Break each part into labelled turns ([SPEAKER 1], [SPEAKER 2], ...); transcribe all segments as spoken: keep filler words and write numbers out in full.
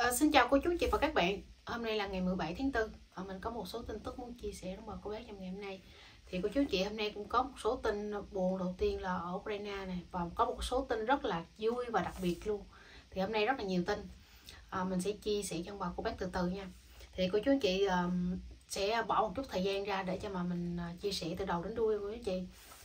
[SPEAKER 1] À, xin chào cô chú chị và các bạn. Hôm nay là ngày mười bảy tháng tư. À, mình có một số tin tức muốn chia sẻ với cô bác trong ngày hôm nay. Thì cô chú chị hôm nay cũng có một số tin buồn. Đầu tiên là ở Ukraine này, và có một số tin rất là vui và đặc biệt luôn. Thì hôm nay rất là nhiều tin. À, mình sẽ chia sẻ cho bà cô bác từ từ nha. Thì cô chú chị um, sẽ bỏ một chút thời gian ra để cho mà mình uh, chia sẻ từ đầu đến đuôi cô chú chị.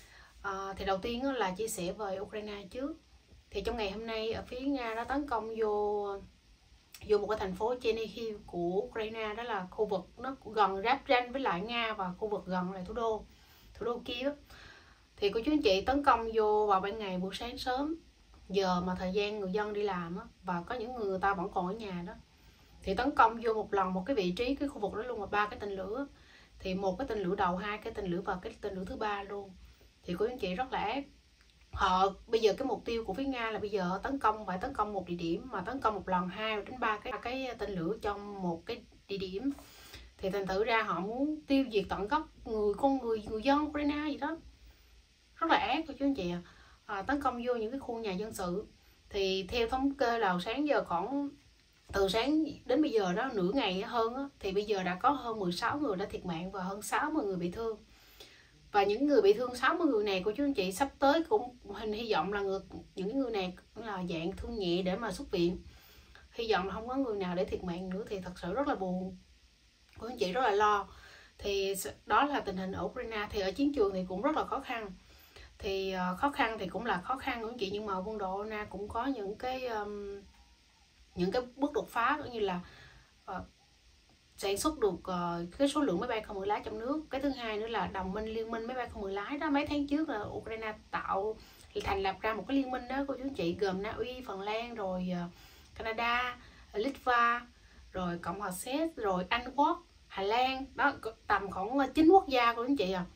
[SPEAKER 1] À, thì đầu tiên là chia sẻ về Ukraine trước. Thì trong ngày hôm nay ở phía Nga đã tấn công vô vô một cái thành phố Chernihiv của Ukraine, đó là khu vực nó gần giáp ranh với lại Nga và khu vực gần lại thủ đô thủ đô Kiev. Thì cô chú anh chị tấn công vô vào ban ngày, buổi sáng sớm, giờ mà thời gian người dân đi làm á, và có những người người ta vẫn còn ở nhà đó, thì tấn công vô một lần một cái vị trí cái khu vực đó luôn, là ba cái tên lửa. Thì một cái tên lửa đầu, hai cái tên lửa và cái tên lửa thứ ba luôn. Thì cô chú anh chị rất là ác. Họ bây giờ cái mục tiêu của phía Nga là bây giờ tấn công phải tấn công một địa điểm, mà tấn công một lần hai đến ba cái cái tên lửa trong một cái địa điểm. Thì thành thử ra họ muốn tiêu diệt tận gốc người con người người dân Ukraine gì đó, rất là ác của chú anh chị. À, tấn công vô những cái khu nhà dân sự. Thì theo thống kê là sáng giờ khoảng từ sáng đến bây giờ đó, nửa ngày hơn đó, thì bây giờ đã có hơn mười sáu người đã thiệt mạng và hơn sáu mươi người bị thương. Và những người bị thương sáu mươi người này của chú anh chị sắp tới cũng hình hy vọng là người, những người này là dạng thương nhẹ để mà xuất viện. Hy vọng là không có người nào để thiệt mạng nữa. Thì thật sự rất là buồn, của anh chị rất là lo. Thì đó là tình hình ở Ukraine. Thì ở chiến trường thì cũng rất là khó khăn. Thì uh, khó khăn thì cũng là khó khăn của anh chị, nhưng mà quân đội Ukraine cũng có những cái um, những cái bước đột phá, cũng như là uh, sản xuất được uh, cái số lượng máy bay không người lái trong nước. Cái thứ hai nữa là đồng minh liên minh máy bay không người lái đó. Mấy tháng trước là Ukraine tạo thành lập ra một cái liên minh đó cô chú anh chị, gồm Na Uy, Phần Lan, rồi uh, Canada, Litva, rồi Cộng hòa Séc, rồi Anh Quốc, Hà Lan đó, tầm khoảng chín quốc gia cô chú anh chị à.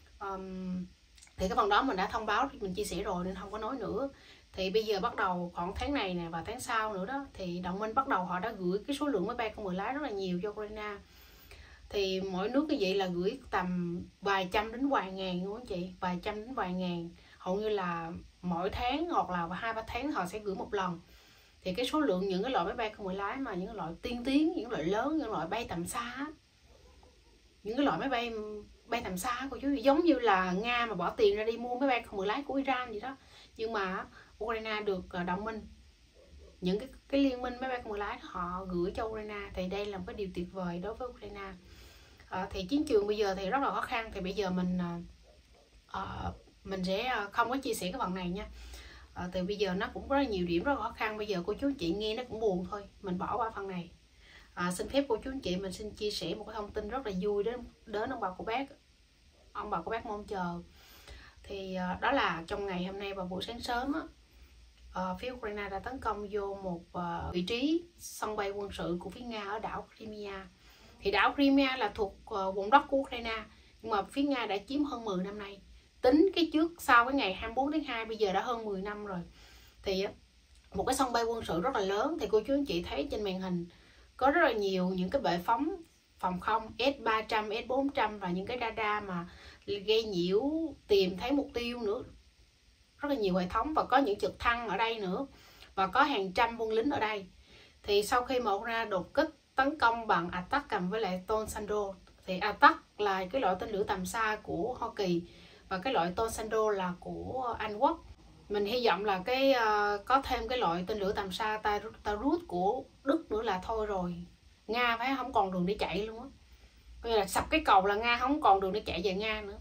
[SPEAKER 1] Um, thì cái phần đó mình đã thông báo, mình chia sẻ rồi nên không có nói nữa. Thì bây giờ bắt đầu khoảng tháng này nè và tháng sau nữa đó, thì đồng minh bắt đầu họ đã gửi cái số lượng máy bay không người lái rất là nhiều cho Ukraine. Thì mỗi nước như vậy là gửi tầm vài trăm đến vài ngàn đúng không chị, vài trăm đến vài ngàn, hầu như là mỗi tháng hoặc là hai ba tháng họ sẽ gửi một lần. Thì cái số lượng những cái loại máy bay không người lái mà những loại tiên tiến, những loại lớn, những loại bay tầm xa, những cái loại máy bay bay tầm xa của chú, giống như là Nga mà bỏ tiền ra đi mua máy bay không người lái của Iran gì đó, nhưng mà Ukraine được đồng minh, những cái, cái liên minh máy bay không người lái họ gửi cho Ukraine. Thì đây là một cái điều tuyệt vời đối với Ukraine. À, thì chiến trường bây giờ thì rất là khó khăn. Thì bây giờ mình à, mình sẽ không có chia sẻ cái phần này nha. À, thì bây giờ nó cũng có rất là nhiều điểm rất là khó khăn. Bây giờ cô chú chị nghe nó cũng buồn thôi, mình bỏ qua phần này. À, xin phép cô chú anh chị mình xin chia sẻ một cái thông tin rất là vui đến đến ông bà cô bác ông bà cô bác mong chờ. Thì à, đó là trong ngày hôm nay vào buổi sáng sớm á, à, phía Ukraine đã tấn công vô một à, vị trí sân bay quân sự của phía Nga ở đảo Crimea. Thì đảo Crimea là thuộc uh, vùng đất của Ukraine, nhưng mà phía Nga đã chiếm hơn mười năm nay. Tính cái trước sau cái ngày hai mươi bốn tháng hai bây giờ đã hơn mười năm rồi. Thì một cái sân bay quân sự rất là lớn. Thì cô chú anh chị thấy trên màn hình có rất là nhiều những cái bệ phóng phòng không S ba trăm, S bốn trăm và những cái radar mà gây nhiễu tìm thấy mục tiêu nữa. Rất là nhiều hệ thống, và có những trực thăng ở đây nữa, và có hàng trăm quân lính ở đây. Thì sau khi mà Ukraine đột kích tấn công bằng Attack với lại Tornado, thì Attack là cái loại tên lửa tầm xa của Hoa Kỳ và cái loại Tornado là của Anh Quốc. Mình hy vọng là cái uh, có thêm cái loại tên lửa tầm xa Taurus của Đức nữa là thôi rồi, Nga phải không còn đường để chạy luôn á. Bây giờ là sập cái cầu là Nga không còn đường để chạy về Nga nữa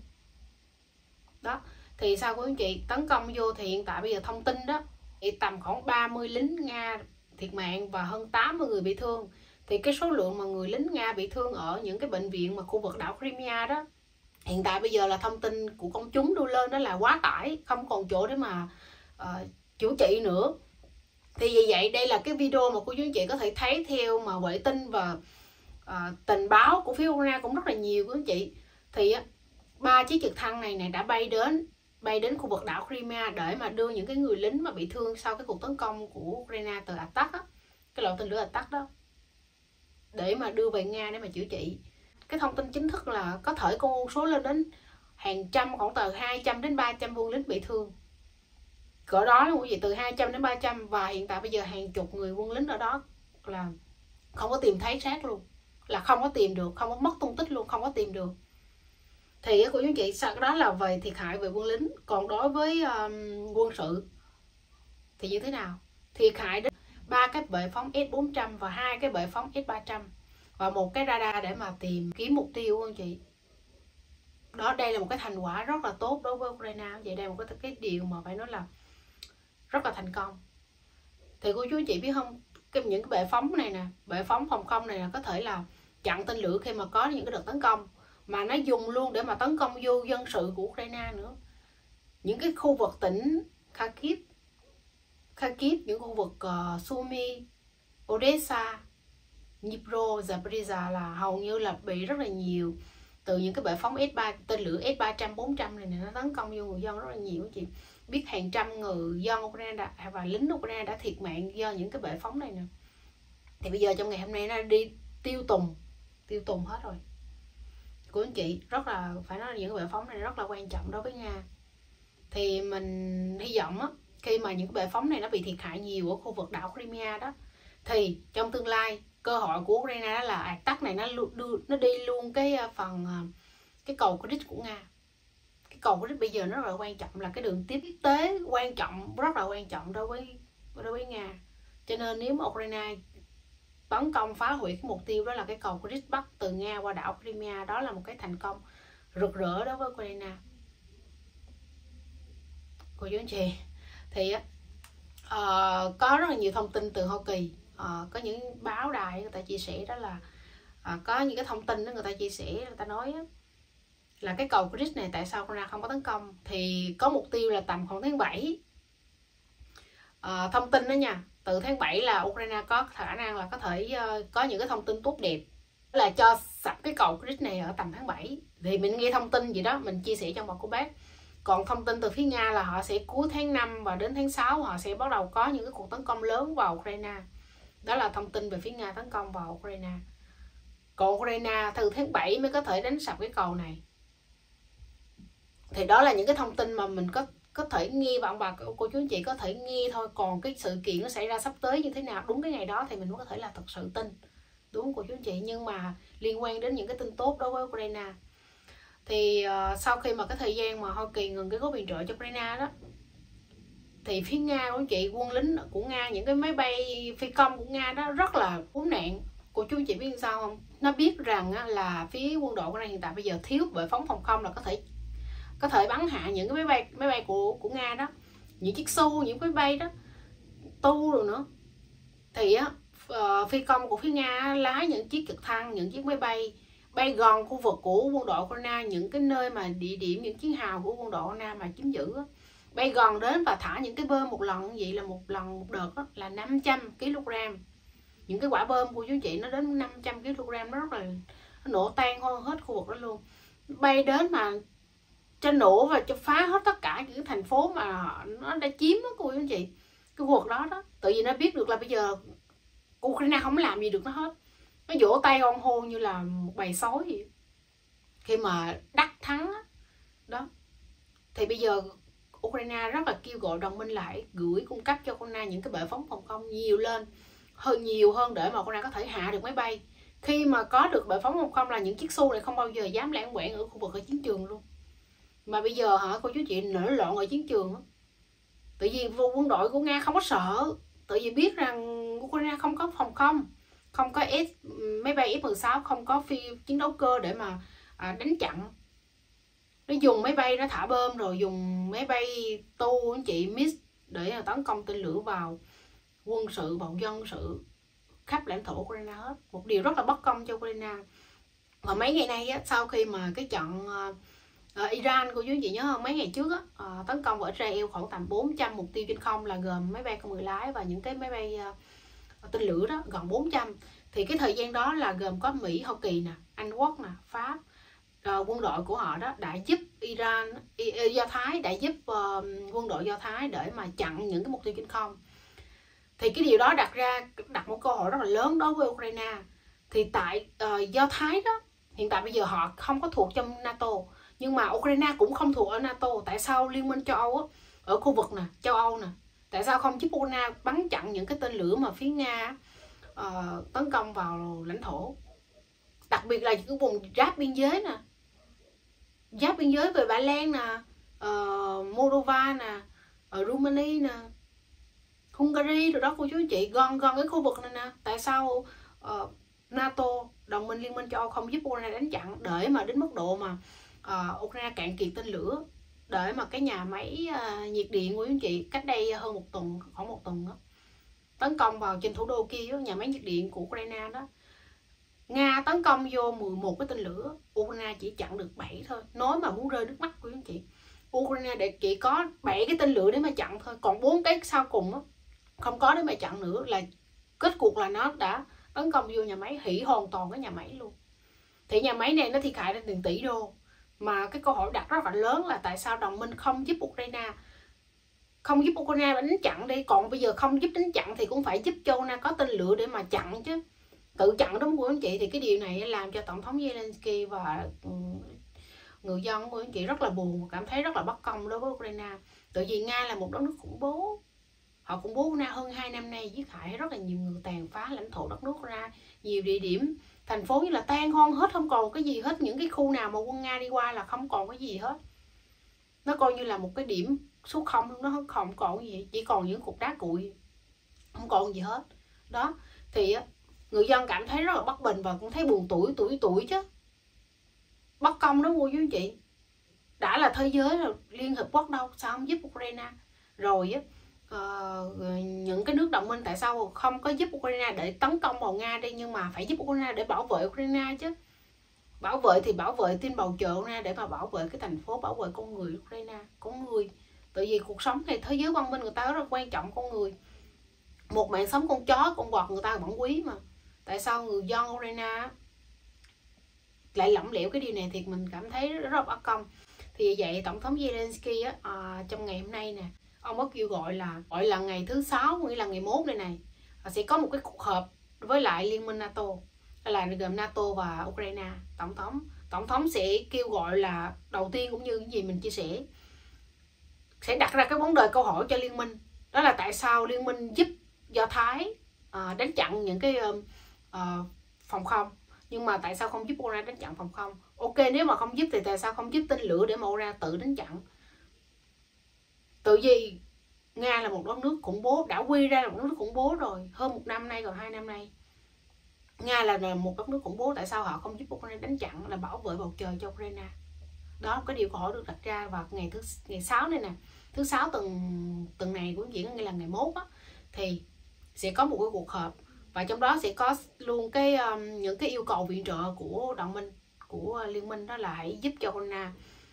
[SPEAKER 1] đó. Thì sau của anh chị tấn công vô thì hiện tại bây giờ thông tin đó thì tầm khoảng ba mươi lính Nga thiệt mạng và hơn tám mươi người bị thương. Thì cái số lượng mà người lính Nga bị thương ở những cái bệnh viện mà khu vực đảo Crimea đó, hiện tại bây giờ là thông tin của công chúng đưa lên đó là quá tải, không còn chỗ để mà uh, chữa trị nữa. Thì vì vậy đây là cái video mà cô chú anh chị có thể thấy theo mà vệ tinh và uh, tình báo của phía Ukraine cũng rất là nhiều của anh chị. Thì ba chiếc trực thăng này này đã bay đến bay đến khu vực đảo Crimea để mà đưa những cái người lính mà bị thương sau cái cuộc tấn công của Ukraine từ Attack á, cái loại tên lửa Attack đó, để mà đưa về Nga để mà chữa trị. Cái thông tin chính thức là có thể con số lên đến hàng trăm, khoảng từ hai trăm đến ba trăm quân lính bị thương. Cỡ đó là quý vị, từ hai trăm đến ba trăm, và hiện tại bây giờ hàng chục người quân lính ở đó là không có tìm thấy xác luôn, là không có tìm được, không có mất tung tích luôn, không có tìm được. Thì cô chú anh chị, sau đó là về thiệt hại về quân lính. Còn đối với um, quân sự thì như thế nào? Thiệt hại đến ba cái bệ phóng S bốn trăm và hai cái bệ phóng S ba trăm và một cái radar để mà tìm kiếm mục tiêu anh chị. Đó, đây là một cái thành quả rất là tốt đối với Ukraine. Vậy đây là một cái, cái điều mà phải nói là rất là thành công. Thì cô chú anh chị biết không, cái, những cái bệ phóng này nè, bệ phóng phòng không này là có thể là chặn tên lửa khi mà có những cái đợt tấn công, mà nó dùng luôn để mà tấn công vô dân sự của Ukraine nữa. Những cái khu vực tỉnh Kharkiv, Kharkiv, những khu vực uh, Sumy, Odessa, Dnipro, Zaporizhzhia là hầu như là bị rất là nhiều từ những cái bệ phóng S ba, tên lửa S ba trăm, bốn trăm này, này nó tấn công vô người dân rất là nhiều. Chị biết hàng trăm người dân Ukraine đã, và lính Ukraine đã thiệt mạng do những cái bệ phóng này nè. Thì bây giờ trong ngày hôm nay nó đi tiêu tùng, tiêu tùng hết rồi. Của anh chị rất là phải nói là những cái bệ phóng này rất là quan trọng đối với Nga. Thì mình hy vọng á, khi mà những cái bệ phóng này nó bị thiệt hại nhiều ở khu vực đảo Crimea đó, thì trong tương lai cơ hội của Ukraine đó là ạt tắc này nó đưa nó đi luôn cái phần cái cầu Kerch của Nga. Cái cầu Kerch bây giờ nó rất là quan trọng, là cái đường tiếp tế quan trọng, rất là quan trọng đối với đối với Nga. Cho nên nếu mà Ukraine tấn công phá hủy cái mục tiêu đó là cái cầu Kerch Bắc từ Nga qua đảo Crimea, đó là một cái thành công rực rỡ đối với Ukraine. Cô chú anh chị, thì uh, có rất là nhiều thông tin từ Hoa Kỳ, uh, có những báo đài người ta chia sẻ đó là uh, có những cái thông tin đó người ta chia sẻ, người ta nói đó, là cái cầu Kerch này tại sao Ukraine không có tấn công, thì có mục tiêu là tầm khoảng tháng bảy. Uh, thông tin đó nha, từ tháng bảy là Ukraine có khả năng là có thể uh, có những cái thông tin tốt đẹp là cho sập cái cầu Kerch này ở tầm tháng bảy. Thì mình nghe thông tin gì đó mình chia sẻ trong một cô bác. Còn thông tin từ phía Nga là họ sẽ cuối tháng năm và đến tháng sáu họ sẽ bắt đầu có những cái cuộc tấn công lớn vào Ukraine. Đó là thông tin về phía Nga tấn công vào Ukraine. Còn Ukraine từ tháng bảy mới có thể đánh sập cái cầu này. Thì đó là những cái thông tin mà mình có có thể nghe, bạn bà cô chú anh chị có thể nghe thôi. Còn cái sự kiện nó xảy ra sắp tới như thế nào đúng cái ngày đó thì mình mới có thể là thật sự tin, đúng không cô chú anh chị? Nhưng mà liên quan đến những cái tin tốt đối với Ukraine, thì uh, sau khi mà cái thời gian mà Hoa Kỳ ngừng cái gói viện trợ cho Ukraine đó, thì phía Nga của chị, quân lính của Nga, những cái máy bay phi công của Nga đó rất là khốn nạn. Cô chú anh chị biết sao không? Nó biết rằng á, là phía quân đội của Nga hiện tại bây giờ thiếu bệ phóng phòng không là có thể có thể bắn hạ những cái máy bay máy bay của của Nga đó, những chiếc Su, những máy bay đó, Tu rồi nữa. Thì á, uh, phi công của phía Nga lái những chiếc trực thăng, những chiếc máy bay bay gần khu vực của quân đội Ukraine, những cái nơi mà địa điểm, những chiến hào của quân đội Ukraine mà chiếm giữ á, bay gần đến và thả những cái bơm một lần như vậy, là một lần một đợt đó, là năm trăm ki lô gam. Những cái quả bơm của chú chị nó đến năm trăm ki lô gam, nó rất là nó nổ tan hơn hết khu vực đó luôn. Bay đến mà cho nổ và cho phá hết tất cả những thành phố mà nó đã chiếm đó cô chú chị. Cái khu vực đó đó, tự nhiên nó biết được là bây giờ Ukraine không làm gì được nó hết. Nó vỗ tay ôm hô như là một bầy sói vậy. Khi mà đắc thắng đó, đó thì bây giờ Ukraine rất là kêu gọi đồng minh lại gửi cung cấp cho Ukraine những cái bệ phóng phòng không nhiều lên, hơn nhiều hơn để mà Ukraine có thể hạ được máy bay. Khi mà có được bệ phóng phòng không là những chiếc Su này không bao giờ dám lãng quảng ở khu vực ở chiến trường luôn. Mà bây giờ hả cô chú chị, nổi loạn ở chiến trường đó. Tự vì quân đội của Nga không có sợ, tự vì biết rằng Ukraine không có phòng không, không có S, máy bay F mười sáu, không có phi chiến đấu cơ để mà à, đánh chặn. Nó dùng máy bay nó thả bơm, rồi dùng máy bay Tu anh chị Mix để tấn công tên lửa vào quân sự, vào dân sự khắp lãnh thổ Ukraine hết. Một điều rất là bất công cho Ukraine. Và mấy ngày nay á, sau khi mà cái trận uh, Iran, cô chú anh chị nhớ không, mấy ngày trước á, uh, tấn công vào Israel khoảng tầm bốn trăm mục tiêu trên không, là gồm máy bay không người lái và những cái máy bay uh, tên lửa đó, gần bốn trăm. Thì cái thời gian đó là gồm có Mỹ, Hoa Kỳ nè, Anh Quốc nè, Pháp, uh, quân đội của họ đó đã giúp Iran, uh, Do Thái đã giúp uh, quân đội Do Thái để mà chặn những cái mục tiêu trên không. Thì cái điều đó đặt ra đặt một câu hỏi rất là lớn đối với Ukraine. Thì tại uh, Do Thái đó, hiện tại bây giờ họ không có thuộc trong NATO, nhưng mà Ukraine cũng không thuộc ở NATO. Tại sao Liên minh châu Âu á, ở khu vực nè, châu Âu nè, tại sao không giúp Ukraine bắn chặn những cái tên lửa mà phía Nga uh, tấn công vào lãnh thổ, đặc biệt là những cái vùng giáp biên giới nè, giáp biên giới về Ba Lan nè, uh, Moldova nè, ở Romania nè, Hungary rồi đó cô chú anh chị, gần gần cái khu vực này nè. Tại sao uh, NATO, đồng minh liên minh châu Âu không giúp Ukraine đánh chặn, để mà đến mức độ mà uh, Ukraine cạn kiệt tên lửa, để mà cái nhà máy uh, nhiệt điện của anh chị cách đây hơn một tuần, khoảng một tuần đó, tấn công vào trên thủ đô Kyiv, nhà máy nhiệt điện của Ukraine đó. Nga tấn công vô mười một cái tên lửa, Ukraine chỉ chặn được bảy thôi. Nói mà muốn rơi nước mắt của anh chị. Ukraine để chỉ có bảy cái tên lửa để mà chặn thôi, còn bốn cái sau cùng đó, không có để mà chặn nữa, là kết cuộc là nó đã tấn công vô nhà máy, hủy hoàn toàn cái nhà máy luôn. Thì nhà máy này nó thiệt hại đến tiền tỷ đô. Mà cái câu hỏi đặt rất là lớn là tại sao đồng minh không giúp Ukraine, không giúp Ukraine đánh chặn đi, còn bây giờ không giúp đánh chặn thì cũng phải giúp cho Ukraine có tên lửa để mà chặn chứ, tự chặn đúng của anh chị. Thì cái điều này làm cho tổng thống Zelensky và người dân của anh chị rất là buồn, cảm thấy rất là bất công đối với Ukraine. Tại vì Nga là một đất nước khủng bố, họ khủng bố Ukraine hơn hai năm nay, giết hại rất là nhiều người, tàn phá lãnh thổ đất nước ra nhiều địa điểm, thành phố như là tan hoang hết, không còn cái gì hết. Những cái khu nào mà quân Nga đi qua là không còn cái gì hết, nó coi như là một cái điểm số không, nó không còn gì, chỉ còn những cục đá cuội, không còn gì hết đó. Thì người dân cảm thấy rất là bất bình và cũng thấy buồn tuổi tuổi tuổi chứ, bất công đó cô chú anh chị. Đã là thế giới rồi, Liên Hợp Quốc đâu, sao không giúp Ukraine? Rồi á, uh, những cái nước đồng minh tại sao không có giúp Ukraine để tấn công vào Nga đi, nhưng mà phải giúp Ukraine để bảo vệ Ukraine chứ. Bảo vệ thì bảo vệ tin bầu trời Ukraine, để mà bảo vệ cái thành phố, bảo vệ con người Ukraine, con người. Tại vì cuộc sống này, thế giới văn minh người ta rất là quan trọng con người. Một mạng sống con chó, con vọt người ta vẫn quý mà. Tại sao người dân Ukraine lại lỏng lẻo cái điều này, thì mình cảm thấy rất là bất công. Thì vậy tổng thống Zelensky á, à, trong ngày hôm nay nè, ông có kêu gọi là gọi là ngày thứ sáu, nghĩa là ngày mốt đây này, sẽ có một cái cuộc họp với lại liên minh NATO, là gồm NATO và Ukraine. Tổng thống tổng thống sẽ kêu gọi là đầu tiên, cũng như những gì mình chia sẻ, sẽ đặt ra cái vấn đề câu hỏi cho liên minh, đó là tại sao liên minh giúp Do Thái à, đánh chặn những cái à, phòng không, nhưng mà tại sao không giúp Ukraine đánh chặn phòng không? Ok, nếu mà không giúp thì tại sao không giúp tên lửa để mà Ukraine tự đánh chặn? Tự vì Nga là một đất nước khủng bố, đã quy ra là một đất nước khủng bố rồi, hơn một năm nay, còn hai năm nay. Nga là một đất nước khủng bố, tại sao họ không giúp Ukraine đánh chặn, là bảo vệ bầu trời cho Ukraine? Đó là cái điều câu hỏi được đặt ra vào ngày thứ ngày sáu này nè, thứ sáu tuần tuần này của diễn, nghĩa là ngày mốt á, thì sẽ có một cái cuộc họp, và trong đó sẽ có luôn cái um, những cái yêu cầu viện trợ của đồng minh, của liên minh, đó là hãy giúp cho Ukraine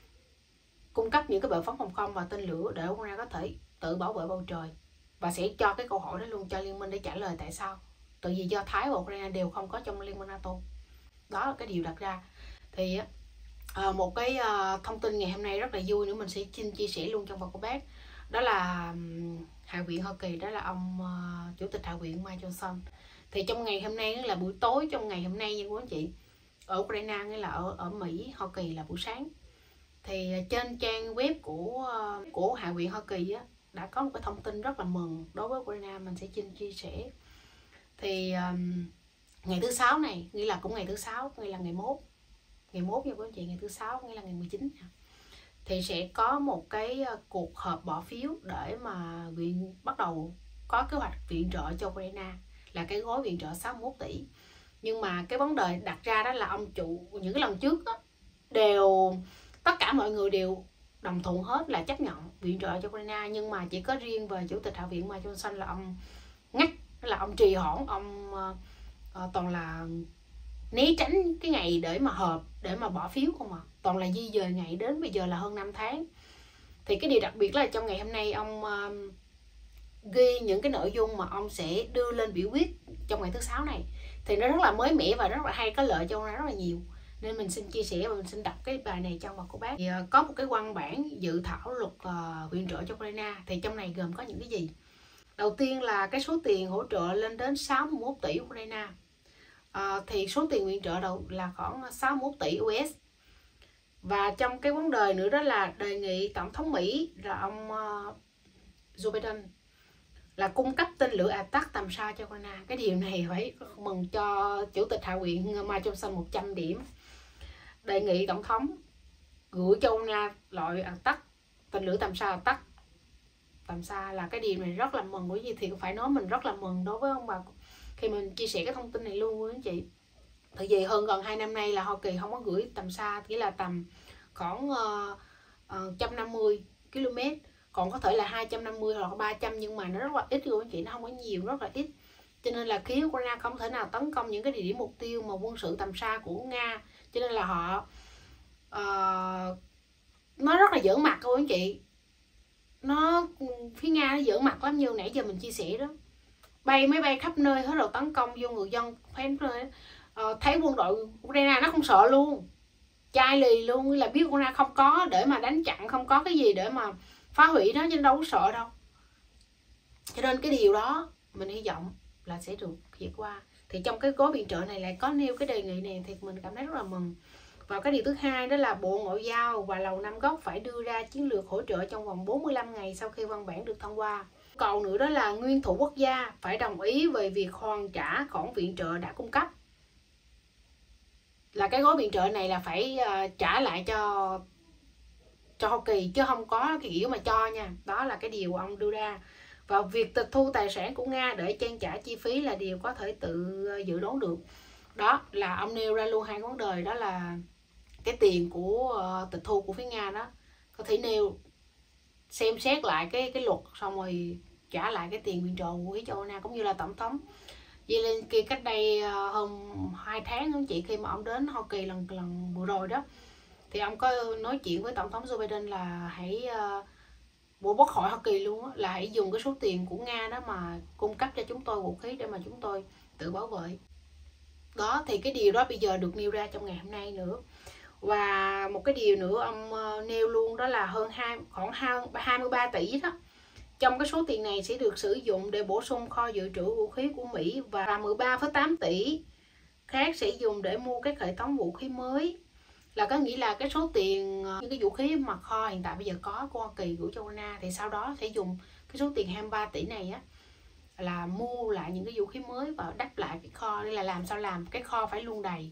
[SPEAKER 1] cung cấp những cái bệ phóng phòng không và tên lửa để Ukraine có thể tự bảo vệ bầu trời, và sẽ cho cái câu hỏi đó luôn cho liên minh để trả lời tại sao. Tại vì Do Thái và Ukraine đều không có trong liên minh NATO. Đó là cái điều đặt ra. Thì à, một cái à, thông tin ngày hôm nay rất là vui nữa, mình sẽ xin chia sẻ luôn trong phần của bác. Đó là um, Hạ viện Hoa Kỳ, đó là ông uh, chủ tịch Hạ viện Mike Johnson. Thì trong ngày hôm nay, là buổi tối trong ngày hôm nay nha quý anh chị, ở Ukraine, nghĩa là ở ở Mỹ, Hoa Kỳ là buổi sáng. Thì trên trang web của của Hạ viện Hoa Kỳ á, đã có một cái thông tin rất là mừng đối với Ukraine, mình sẽ xin chia sẻ. Thì um, ngày thứ sáu này, nghĩa là cũng ngày thứ sáu, nghĩa là ngày mốt, ngày mốt nha quý anh chị, ngày thứ sáu nghĩa là ngày mười chín nha, thì sẽ có một cái cuộc họp bỏ phiếu để mà viện bắt đầu có kế hoạch viện trợ cho Ukraine, là cái gói viện trợ sáu mươi mốt tỷ. Nhưng mà cái vấn đề đặt ra đó là ông chủ, những cái lần trước đó, đều tất cả mọi người đều đồng thuận hết là chấp nhận viện trợ cho Ukraine, nhưng mà chỉ có riêng về chủ tịch Hạ viện Mike Johnson là ông ngắt, là ông trì hoãn, ông uh, toàn là né tránh cái ngày để mà họp, để mà bỏ phiếu không à, toàn là di dời ngày, đến bây giờ là hơn năm tháng. Thì cái điều đặc biệt là trong ngày hôm nay ông uh, ghi những cái nội dung mà ông sẽ đưa lên biểu quyết trong ngày thứ sáu này, thì nó rất là mới mẻ và rất là hay, có lợi cho ông rất là nhiều, nên mình xin chia sẻ và mình xin đọc cái bài này trong bài của bác. Thì uh, có một cái văn bản dự thảo luật uh, viện trợ cho Ukraine, thì trong này gồm có những cái gì? Đầu tiên là cái số tiền hỗ trợ lên đến sáu mươi mốt tỷ Ukraine. À, thì số tiền viện trợ đầu là khoảng sáu mươi mốt tỷ u ét. Và trong cái vấn đề nữa đó là đề nghị tổng thống Mỹ là ông uh, Joe Biden là cung cấp tên lửa Attack tầm xa cho Ukraine. Cái điều này phải mừng cho Chủ tịch Hạ viện Mike Johnson một trăm điểm. Đề nghị Tổng thống gửi cho Ukraine loại Attack, tên lửa tầm xa Attack tầm xa là cái điều này rất là mừng. Bởi vì thì phải nói mình rất là mừng đối với ông bà khi mình chia sẻ cái thông tin này luôn quý anh chị. Tại vì hơn gần hai năm nay là Hoa Kỳ không có gửi tầm xa, chỉ là tầm khoảng uh, uh, một trăm năm mươi ki lô mét, còn có thể là hai trăm năm mươi hoặc ba trăm, nhưng mà nó rất là ít rồi anh chị, nó không có nhiều, rất là ít. Cho nên là khi Ukraine không thể nào tấn công những cái địa điểm mục tiêu mà quân sự tầm xa của Nga, cho nên là họ uh, nó rất là giỡn mặt thôi anh chị. Nó phía Nga nó giỡn mặt lắm, như nãy giờ mình chia sẻ đó, bay máy bay khắp nơi hết rồi tấn công vô người dân. Uh, thấy quân đội Ukraine nó không sợ luôn, chai lì luôn, là biết Ukraine không có để mà đánh chặn, không có cái gì để mà phá hủy nó, chứ đâu có sợ đâu. Cho nên cái điều đó mình hy vọng là sẽ được vượt qua. Thì trong cái gói viện trợ này lại có nêu cái đề nghị này thì mình cảm thấy rất là mừng. Và cái điều thứ hai đó là Bộ Ngoại giao và Lầu Năm Góc phải đưa ra chiến lược hỗ trợ trong vòng bốn mươi lăm ngày sau khi văn bản được thông qua. Còn nữa đó là nguyên thủ quốc gia phải đồng ý về việc hoàn trả khoản viện trợ đã cung cấp. Là cái gói viện trợ này là phải uh, trả lại cho cho Hoa Kỳ, chứ không có cái kiểu mà cho nha. Đó là cái điều ông đưa ra. Và việc tịch thu tài sản của Nga để trang trải chi phí là điều có thể tự dự đoán được. Đó là ông nêu ra luôn hai vấn đề, đó là cái tiền của uh, tịch thu của phía Nga đó có thể nêu xem xét lại cái cái luật, xong rồi trả lại cái tiền viện trợ của cho Ukraine. Cũng như là Tổng thống Zelensky cách đây uh, hơn hai tháng đó chị, khi mà ông đến Hoa Kỳ lần lần vừa rồi đó, thì ông có nói chuyện với Tổng thống Joe Biden là hãy uh, Bộ Quốc hội Hoa Kỳ luôn á, là hãy dùng cái số tiền của Nga đó mà cung cấp cho chúng tôi vũ khí để mà chúng tôi tự bảo vệ. Đó thì cái điều đó bây giờ được nêu ra trong ngày hôm nay nữa. Và một cái điều nữa ông nêu luôn, đó là hơn hai khoảng hai mươi ba tỷ đó. Trong cái số tiền này sẽ được sử dụng để bổ sung kho dự trữ vũ khí của Mỹ, và mười ba phẩy tám tỷ khác sẽ dùng để mua các hệ thống vũ khí mới. Là có nghĩa là cái số tiền những cái vũ khí mà kho hiện tại bây giờ có của Hoa Kỳ gửi cho Ukraine, thì sau đó sẽ dùng cái số tiền hai mươi ba tỷ này á là mua lại những cái vũ khí mới và đắp lại cái kho. Đây là làm sao làm cái kho phải luôn đầy,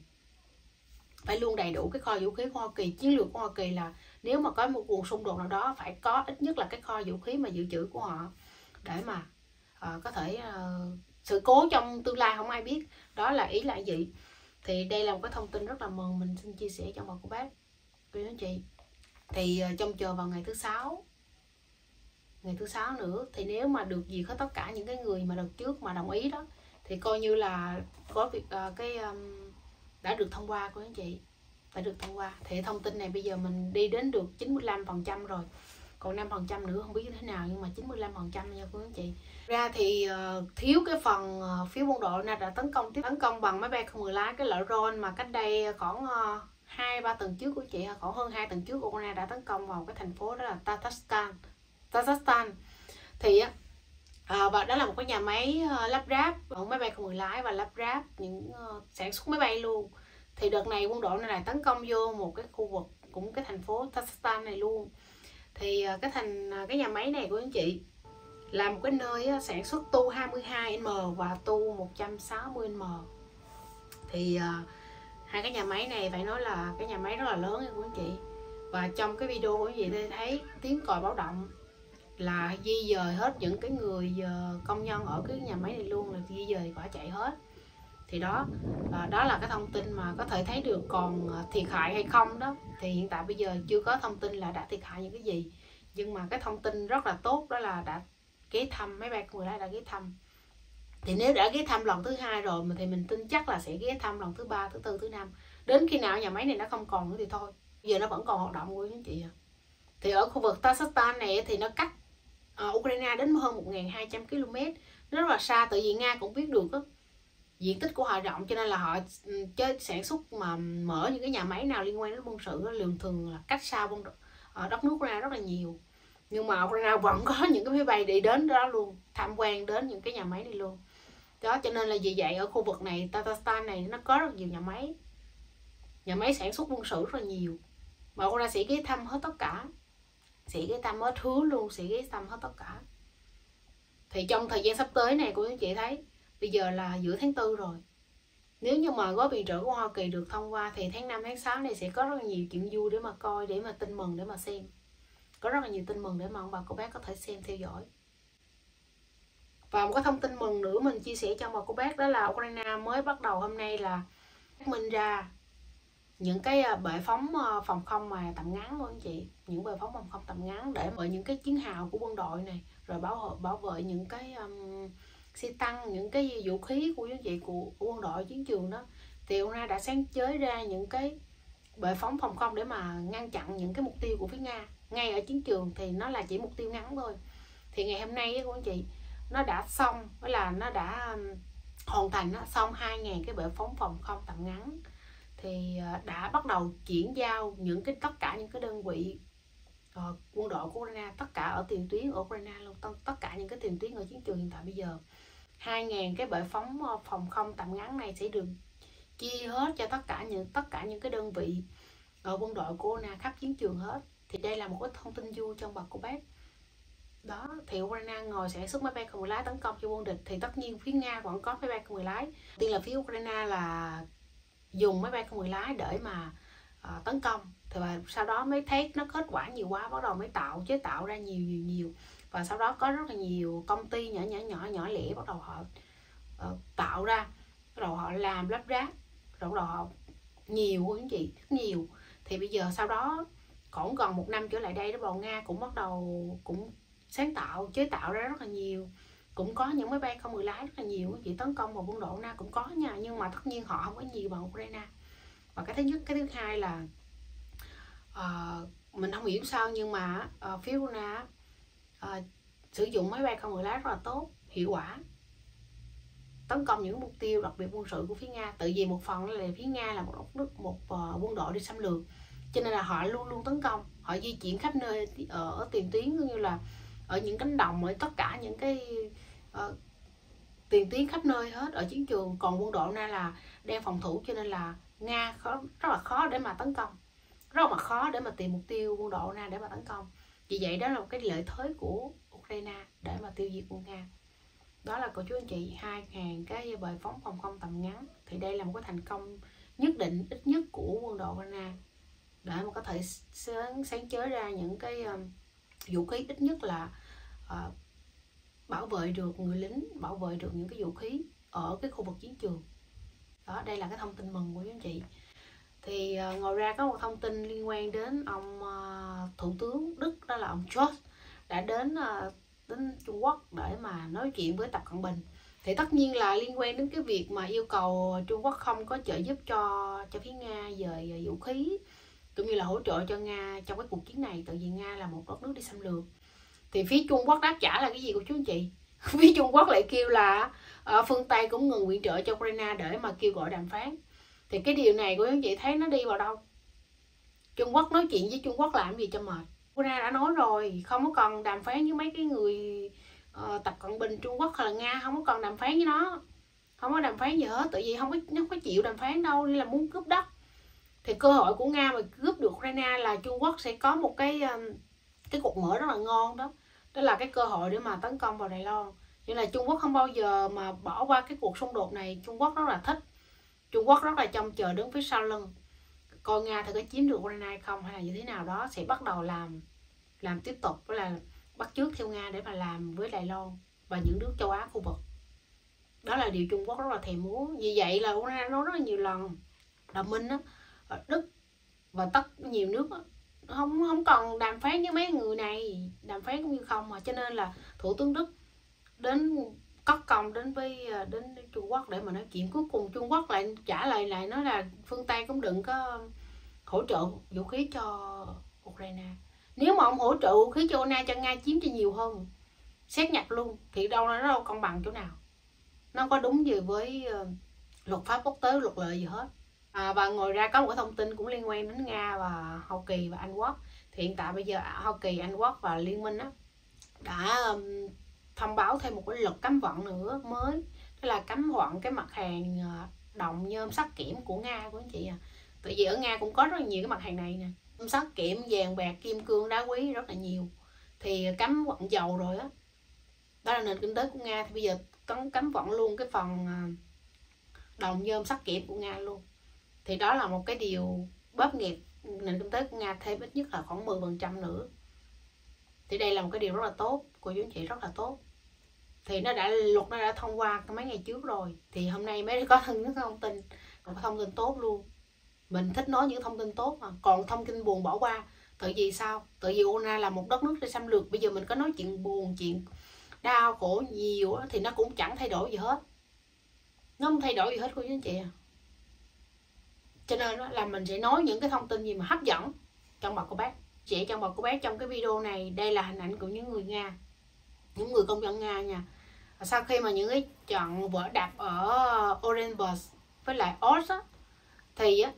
[SPEAKER 1] phải luôn đầy đủ cái kho vũ khí của Hoa Kỳ. Chiến lược của Hoa Kỳ là nếu mà có một cuộc xung đột nào đó phải có ít nhất là cái kho vũ khí mà dự trữ của họ, để mà uh, có thể uh, sự cố trong tương lai không ai biết. Đó là ý là gì. Thì đây là một cái thông tin rất là mừng, mình xin chia sẻ cho mọi cô bác quý anh chị. Thì uh, trông chờ vào ngày thứ sáu ngày thứ sáu nữa, thì nếu mà được duyệt hết tất cả những cái người mà đợt trước mà đồng ý đó, thì coi như là có việc uh, cái um, đã được thông qua của anh chị, đã được thông qua. Thì thông tin này bây giờ mình đi đến được chín mươi lăm phần trăm rồi, còn năm phần trăm nữa không biết như thế nào, nhưng mà chín mươi lăm phần trăm nha quý anh chị. Ra thì uh, thiếu cái phần uh, phía quân đội đã tấn công tiếp tấn công bằng máy bay không người lái, cái loại drone mà cách đây khoảng hai ba tuần trước của chị, khoảng hơn hai tuần trước Ukraine đã tấn công vào cái thành phố đó là Tatarstan Tatarstan thì á à, và đó là một cái nhà máy uh, lắp ráp máy bay không người lái và lắp ráp những uh, sản xuất máy bay luôn. Thì đợt này quân đội này lại tấn công vô một cái khu vực cũng cái thành phố Tatarstan này luôn. Thì uh, cái thành uh, cái nhà máy này của anh chị là một cái nơi uh, sản xuất tu hai mươi hai inch và tu một trăm sáu mươi inch. Thì uh, hai cái nhà máy này phải nói là cái nhà máy rất là lớn của anh chị. Và trong cái video của anh chị thấy tiếng còi báo động là di dời hết những cái người công nhân ở cái nhà máy này luôn, là di dời bỏ chạy hết. Thì đó đó là cái thông tin mà có thể thấy được. Còn thiệt hại hay không đó thì hiện tại bây giờ chưa có thông tin là đã thiệt hại những cái gì, nhưng mà cái thông tin rất là tốt đó là đã ghé thăm, máy bay người lái đã ghé thăm. Thì nếu đã ghé thăm lần thứ hai rồi thì mình tin chắc là sẽ ghé thăm lần thứ ba, thứ tư, thứ năm, đến khi nào nhà máy này nó không còn nữa thì thôi. Giờ nó vẫn còn hoạt động của anh chị. Thì ở khu vực Tatarstan này thì nó cách uh, Ukraine đến hơn một nghìn hai trăm ki lô mét, nó rất là xa. Tại vì Nga cũng biết được đó, diện tích của họ rộng, cho nên là họ chơi sản xuất mà mở những cái nhà máy nào liên quan đến quân sự đó, thường thường là cách xa quân ở đất nước Ukraine rất là nhiều. Nhưng mà Ukraine vẫn có những cái máy bay đi đến đó luôn, tham quan đến những cái nhà máy này luôn. Đó cho nên là vì vậy ở khu vực này Tatarstan này nó có rất nhiều nhà máy, nhà máy sản xuất quân sự rất là nhiều. Mà Ukraine sẽ ghé thăm hết tất cả, sẽ ghé thăm hết, hứa luôn sẽ ghé thăm hết tất cả. Thì trong thời gian sắp tới này cô chú anh chị thấy bây giờ là giữa tháng tư rồi, nếu như mà gói viện trợ của Hoa Kỳ được thông qua thì tháng năm, tháng sáu này sẽ có rất là nhiều chuyện vui để mà coi, để mà tin mừng, để mà xem. Có rất là nhiều tin mừng để mà ông bà cô bác có thể xem, theo dõi. Và một cái thông tin mừng nữa mình chia sẻ cho ông bà cô bác, đó là Ukraine mới bắt đầu hôm nay là phát minh ra những cái bệ phóng phòng không mà tầm ngắn luôn anh chị. Những bệ phóng phòng không tầm ngắn để bởi những cái chiến hào của quân đội này, rồi bảo bảo vệ những cái um, xe tăng, những cái vũ khí của anh chị của, của quân đội chiến trường đó. Thì Ukraine đã sáng chế ra những cái bệ phóng phòng không để mà ngăn chặn những cái mục tiêu của phía Nga ngay ở chiến trường. Thì nó là chỉ mục tiêu ngắn thôi. Thì ngày hôm nay của anh chị, nó đã xong, đó là nó đã hoàn thành, nó xong hai nghìn cái bệ phóng phòng không tầm ngắn. Thì đã bắt đầu chuyển giao những cái tất cả những cái đơn vị uh, quân đội của Ukraine, tất cả ở tiền tuyến ở Ukraine luôn, tất cả những cái tiền tuyến ở chiến trường hiện tại bây giờ, hai nghìn cái bệ phóng phòng không tầm ngắn này sẽ được chia hết cho tất cả những tất cả những cái đơn vị ở quân đội của Ukraine khắp chiến trường hết. Thì đây là một cái thông tin vui trong bà cô bác. Đó, thì Ukraine ngồi sản xuất máy bay không người lái tấn công cho quân địch, thì tất nhiên phía Nga vẫn có máy bay không người lái. Tiên là phía Ukraine là dùng máy bay không người lái để mà uh, tấn công, thì và sau đó mới thấy nó kết quả nhiều quá, bắt đầu mới tạo chế tạo ra nhiều nhiều nhiều và sau đó có rất là nhiều công ty nhỏ nhỏ nhỏ nhỏ lẻ bắt đầu họ uh, tạo ra, bắt đầu họ làm lắp ráp, rồi bắt đầu họ nhiều quý anh chị, nhiều. Thì bây giờ sau đó khoảng gần một năm trở lại đây, đó bầu Nga cũng bắt đầu cũng sáng tạo chế tạo ra rất là nhiều, cũng có những máy bay không người lái rất là nhiều chị, tấn công vào quân đội Nga cũng có nha, nhưng mà tất nhiên họ không có nhiều bằng Ukraine. Và cái thứ nhất, cái thứ hai là uh, mình không hiểu sao nhưng mà uh, phía Ukraine uh, sử dụng máy bay không người lái rất là tốt, hiệu quả tấn công những mục tiêu đặc biệt quân sự của phía Nga. Tự vì một phần là phía Nga là một nước một uh, quân đội đi xâm lược, cho nên là họ luôn luôn tấn công, họ di chuyển khắp nơi ở, ở tiền tuyến, cũng như là ở những cánh đồng, ở tất cả những cái uh, tiền tuyến khắp nơi hết ở chiến trường. Còn quân đội Nga là đang phòng thủ, cho nên là Nga khó, rất là khó để mà tấn công, rất là khó để mà tìm mục tiêu quân đội Nga để mà tấn công. Vì vậy đó là một cái lợi thế của Ukraine để mà tiêu diệt quân Nga. Đó là cô chú anh chị, hai nghìn cái bệ phóng phòng không tầm ngắn. Thì đây là một cái thành công nhất định, ít nhất của quân đội Ukraine, để mà có thể sáng, sáng chế ra những cái um, vũ khí ít nhất là uh, bảo vệ được người lính, bảo vệ được những cái vũ khí ở cái khu vực chiến trường. Đó, đây là cái thông tin mừng của quý anh chị. Thì uh, ngoài ra có một thông tin liên quan đến ông uh, Thủ tướng Đức, đó là ông Scholz đã đến uh, đến Trung Quốc để mà nói chuyện với Tập Cận Bình. Thì tất nhiên là liên quan đến cái việc mà yêu cầu Trung Quốc không có trợ giúp cho cho phía Nga về vũ khí, cũng như là hỗ trợ cho Nga trong cái cuộc chiến này, tại vì Nga là một đất nước đi xâm lược. Thì phía Trung Quốc đáp trả là cái gì của chú anh chị? Phía Trung Quốc lại kêu là uh, phương Tây cũng ngừng viện trợ cho Ukraine để mà kêu gọi đàm phán. Thì cái điều này của anh chị thấy nó đi vào đâu? Trung Quốc nói chuyện với Trung Quốc làm gì cho mệt? Ukraine đã nói rồi, không có cần đàm phán với mấy cái người uh, Tập Cận Bình Trung Quốc hay là Nga, không có cần đàm phán với nó, không có đàm phán gì hết, tại vì không có nó có chịu đàm phán đâu, nên là muốn cướp đất. Thì cơ hội của Nga mà cướp được Ukraine là Trung Quốc sẽ có một cái um, cái cục mở rất là ngon đó, đó là cái cơ hội để mà tấn công vào Đài Loan. Nên là Trung Quốc không bao giờ mà bỏ qua cái cuộc xung đột này. Trung Quốc rất là thích, Trung Quốc rất là trông chờ đứng phía sau lưng, coi Nga thì có chiếm được Ukraine hay không, hay là như thế nào đó, sẽ bắt đầu làm làm tiếp tục, với là bắt chước theo Nga để mà làm với Đài Loan và những nước châu Á khu vực. Đó là điều Trung Quốc rất là thèm muốn. Vì vậy là Ukraine nói rất là nhiều lần, đồng minh đó, Đức và tất nhiều nước đó, không không cần đàm phán với mấy người này, đàm phán cũng như không mà. Cho nên là Thủ tướng Đức đến cất công đến với đến Trung Quốc để mà nói chuyện. Cuối cùng Trung Quốc lại trả lời lại nói là phương Tây cũng đừng có hỗ trợ vũ khí cho Ukraine. Nếu mà ông hỗ trợ vũ khí cho Ukraine cho Nga chiếm cho nhiều hơn, xét nhập luôn, thì đâu nó đâu công bằng chỗ nào, nó có đúng gì với uh, luật pháp quốc tế, luật lệ gì hết. À, và ngoài ra có một cái thông tin cũng liên quan đến Nga và Hoa Kỳ và Anh Quốc. Thì hiện tại bây giờ Hoa Kỳ, Anh Quốc và Liên minh đó đã um, thông báo thêm một cái luật cấm vận nữa mới, đó là cấm vận cái mặt hàng uh, đồng, nhôm, sắt, kẽm của Nga của anh chị à. Tại vì ở Nga cũng có rất là nhiều cái mặt hàng này nè, sắt, kẽm, vàng, bạc, kim cương, đá quý rất là nhiều. Thì cấm vận dầu rồi á, Đó là nền kinh tế của Nga. Thì bây giờ cấm cấm vận luôn cái phần đồng nhôm sắt kẽm của Nga luôn. Thì đó là một cái điều bóp nghẹt nền kinh tế của Nga thêm ít nhất là khoảng mười phần trăm nữa. Thì đây là một cái điều rất là tốt, cô chú anh chị, rất là tốt. Thì nó đã luật nó đã thông qua mấy ngày trước rồi, thì hôm nay mới có những thông tin, một thông tin tốt luôn. Mình thích nói những thông tin tốt mà, còn thông tin buồn bỏ qua. Tại vì sao? Tại vì Ukraine là một đất nước để xâm lược. Bây giờ mình có nói chuyện buồn, chuyện đau khổ nhiều thì nó cũng chẳng thay đổi gì hết. Nó không thay đổi gì hết cô chú anh chị à. Cho nên là mình sẽ nói những cái thông tin gì mà hấp dẫn trong bà cô bác. Chị trong bà cô bác trong cái video này, đây là hình ảnh của những người Nga, những người công dân Nga nha. Sau khi mà những cái trận vỡ đập ở Orenburg với lại Osh á, thì á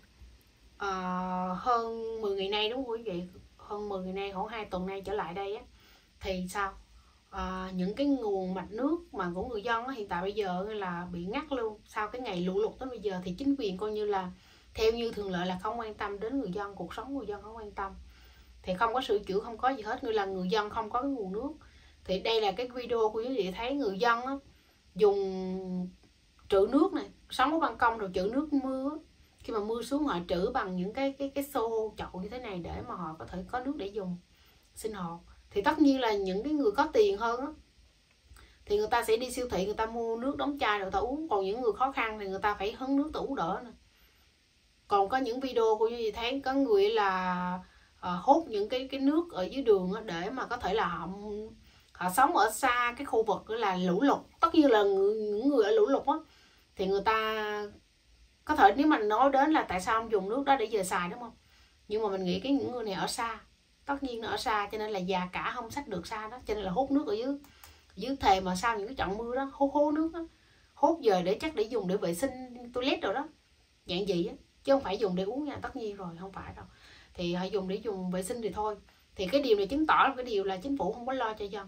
[SPEAKER 1] uh, hơn mười ngày nay, đúng không quý vị, hơn mười ngày nay, khoảng hai tuần nay trở lại đây á, thì sao uh, những cái nguồn mạch nước mà của người dân á, hiện tại bây giờ là bị ngắt luôn. Sau cái ngày lũ lụt đến bây giờ thì chính quyền coi như là theo như thường lệ là không quan tâm đến người dân, cuộc sống người dân không quan tâm, thì không có sửa chữa, không có gì hết, như là người dân không có cái nguồn nước. Thì đây là cái video của quý vị thấy người dân á, dùng trữ nước này, sống ở ban công rồi trữ nước mưa. Khi mà mưa xuống họ trữ bằng những cái cái cái xô chậu như thế này để mà họ có thể có nước để dùng sinh hoạt. Thì tất nhiên là những cái người có tiền hơn á, thì người ta sẽ đi siêu thị, người ta mua nước đóng chai rồi người ta uống. Còn những người khó khăn thì người ta phải hứng nước tủ đỡ nè. Còn có những video của như vậy thấy có người là uh, hút những cái cái nước ở dưới đường để mà có thể là họ họ sống ở xa cái khu vực là lũ lụt. Tất nhiên là người, những người ở lũ lụt á, thì người ta có thể, nếu mà nói đến là tại sao không dùng nước đó để về xài, đúng không? Nhưng mà mình nghĩ cái những người này ở xa, tất nhiên là ở xa cho nên là già cả không xách được xa đó, cho nên là hút nước ở dưới dưới thề, mà sau những cái trận mưa đó hốt hố nước đó, hốt về để chắc để dùng để vệ sinh toilet rồi đó, dạng gì á, chứ không phải dùng để uống nha, tất nhiên rồi, không phải đâu. Thì họ dùng để dùng vệ sinh thì thôi. Thì cái điều này chứng tỏ là cái điều là chính phủ không có lo cho dân,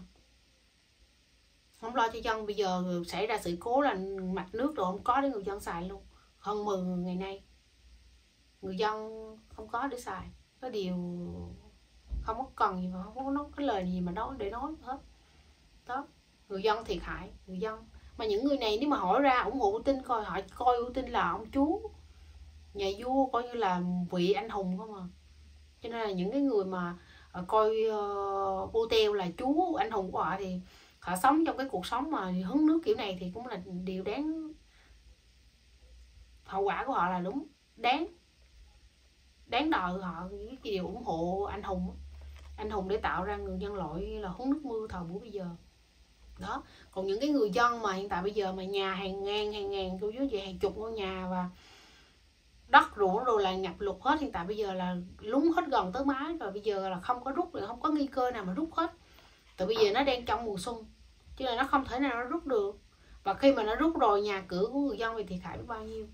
[SPEAKER 1] không lo cho dân. Bây giờ xảy ra sự cố là mạch nước rồi không có để người dân xài luôn. Hơn mười ngày nay người dân không có để xài. Cái điều không có cần gì mà không có nói cái lời gì mà nói để nói hết đó. Người dân thiệt hại, người dân. Mà những người này nếu mà hỏi ra ủng hộ Putin, coi họ coi Putin là ông chú nhà vua, coi như là vị anh hùng không à. Cho nên là những cái người mà coi uh, Putin là chú anh hùng của họ thì họ sống trong cái cuộc sống mà hứng nước kiểu này thì cũng là điều đáng, hậu quả của họ là đúng đáng đáng đời họ. Cái điều ủng hộ anh hùng, anh hùng để tạo ra người nhân loại là hứng nước mưa thời buổi bây giờ đó. Còn những cái người dân mà hiện tại bây giờ mà nhà hàng ngàn hàng ngàn cô chú chị, hàng chục ngôi nhà và đất ruộng rồi là ngập lụt hết, hiện tại bây giờ là lún hết gần tới mái rồi, bây giờ là không có rút được, không có nguy cơ nào mà rút hết. Tại bây giờ nó đang trong mùa xuân chứ là nó không thể nào nó rút được. Và khi mà nó rút rồi, nhà cửa của người dân thì thiệt hại bao nhiêu,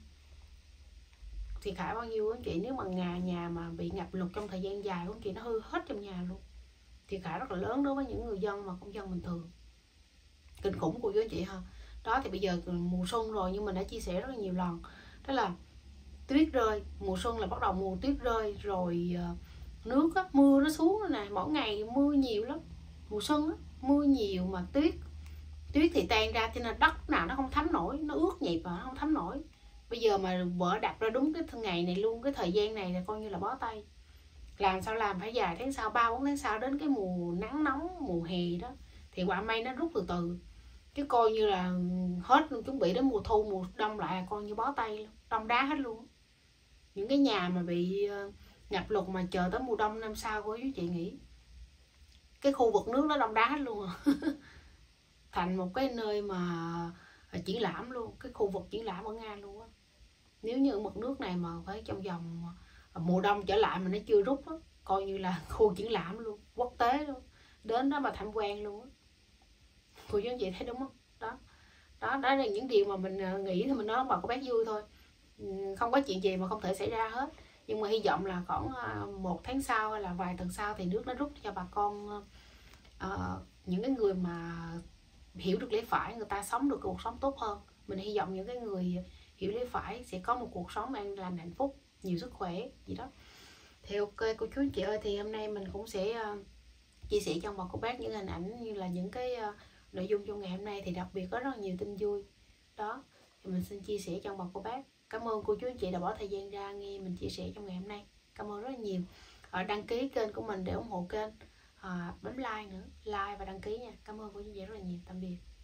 [SPEAKER 1] thiệt hại bao nhiêu anh chị. Nếu mà nhà nhà mà bị ngập lụt trong thời gian dài anh chị, nó hư hết trong nhà luôn, thiệt hại rất là lớn đối với những người dân mà công dân bình thường. Kinh khủng của anh chị ha. Đó, thì bây giờ mùa xuân rồi, nhưng mình đã chia sẻ rất là nhiều lần, đó là tuyết rơi. Mùa xuân là bắt đầu mùa tuyết rơi rồi, nước á, mưa nó xuống rồi nè, mỗi ngày mưa nhiều lắm. Mùa xuân á, mưa nhiều mà tuyết tuyết thì tan ra, cho nên đất nào nó không thấm nổi, nó ướt nhẹp mà nó không thấm nổi. Bây giờ mà vỡ đập ra đúng cái ngày này luôn, cái thời gian này là coi như là bó tay. Làm sao làm phải dài tháng sau, ba bốn tháng sau đến cái mùa nắng nóng, mùa hè đó, thì quả mây nó rút từ từ, chứ coi như là hết chuẩn bị đến mùa thu, mùa đông lại coi như bó tay luôn, đông đá hết luôn. Những cái nhà mà bị ngập lụt mà chờ tới mùa đông năm sau, cô chú chị nghĩ cái khu vực nước nó đông đá hết luôn à. Thành một cái nơi mà triển lãm luôn, cái khu vực triển lãm ở Nga luôn á. Nếu như mực nước này mà phải trong vòng mùa đông trở lại mà nó chưa rút á, coi như là khu triển lãm luôn, quốc tế luôn, đến đó mà tham quan luôn á. Cô chú anh chị thấy đúng không? Đó, đó, đó là những điều mà mình nghĩ thì mình nói bà có bác vui thôi, không có chuyện gì mà không thể xảy ra hết. Nhưng mà hy vọng là khoảng một tháng sau hay là vài tuần sau thì nước nó rút cho bà con, uh, những cái người mà hiểu được lẽ phải, người ta sống được cuộc sống tốt hơn. Mình hy vọng những cái người hiểu lẽ phải sẽ có một cuộc sống an lành, hạnh phúc, nhiều sức khỏe gì đó. Thì ok cô chú anh chị ơi, thì hôm nay mình cũng sẽ uh, chia sẻ cho bà cô bác những hình ảnh như là những cái uh, nội dung trong ngày hôm nay thì đặc biệt có rất là nhiều tin vui đó, thì mình xin chia sẻ cho ông bà cô bác. Cảm ơn cô chú anh chị đã bỏ thời gian ra nghe mình chia sẻ trong ngày hôm nay. Cảm ơn rất là nhiều. À, đăng ký kênh của mình để ủng hộ kênh, à, bấm like nữa, like và đăng ký nha. Cảm ơn cô chú anh chị rất là nhiều. Tạm biệt.